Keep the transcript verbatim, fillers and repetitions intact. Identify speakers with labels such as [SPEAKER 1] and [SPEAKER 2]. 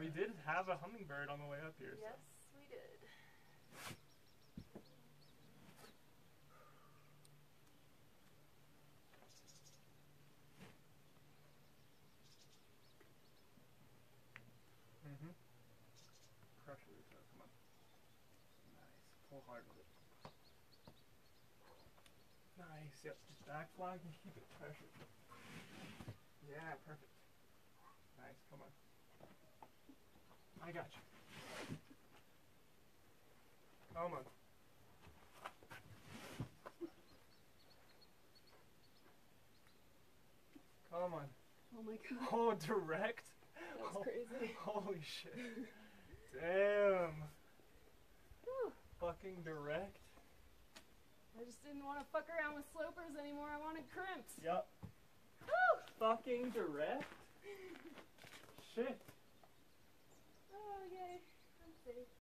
[SPEAKER 1] We did have a hummingbird on the way up here.
[SPEAKER 2] Yes,
[SPEAKER 1] so.
[SPEAKER 2] we did.
[SPEAKER 1] Mm-hmm. Pressure your toe, come on. Nice. Pull hard with it. Nice, yep. Just back flag and keep it pressured. Yeah, perfect. Nice, come on. I got you. Come on. Come on.
[SPEAKER 2] Oh my god.
[SPEAKER 1] Oh, direct?
[SPEAKER 2] That's
[SPEAKER 1] oh,
[SPEAKER 2] crazy.
[SPEAKER 1] Holy shit. Damn.
[SPEAKER 2] Whew.
[SPEAKER 1] Fucking direct.
[SPEAKER 2] I just didn't want to fuck around with slopers anymore. I wanted crimps.
[SPEAKER 1] Yep.
[SPEAKER 2] Woo!
[SPEAKER 1] Fucking direct? Shit.
[SPEAKER 2] Oh, yay. I'm safe.